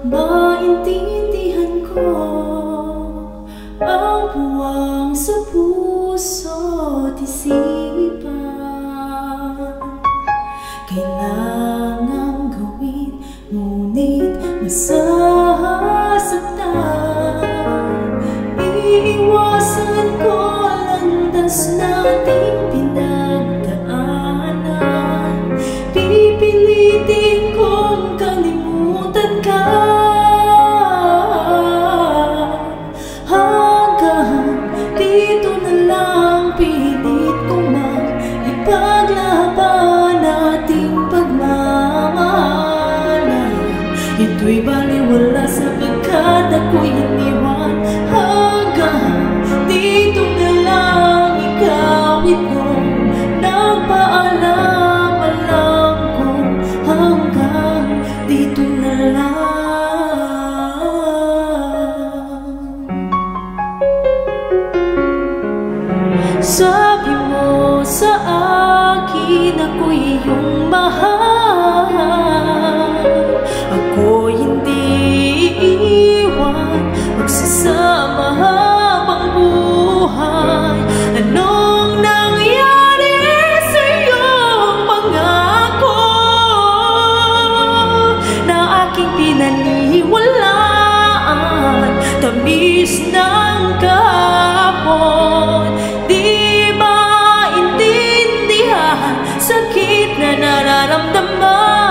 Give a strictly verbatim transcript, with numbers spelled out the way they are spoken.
Maintindihan ko ang puwang sa puso't isipan. Kailangang gawin, ngunit masasaktan. Iiwasan ko landas nating pinagdaanan. Pipilitin kong kalimutan ka. Hanggang dito na lang, pilit ko man ipaglaban ating pagmamahalan. Ito'y baliwala sapagkat ako'y iniwan. Hanggang dito na lang, ikaw itong nagpaalam. Alam ko hanggang dito na lang. Sabi mo sa akin ako'y iyong mahal. Ako'y hindi iiwan, magsasama habang buhay. Anong nangyari sa iyong pangako na aking pinaniwalaan? Tamis ng kahapon, di ba intindihan sakit na nararamdaman?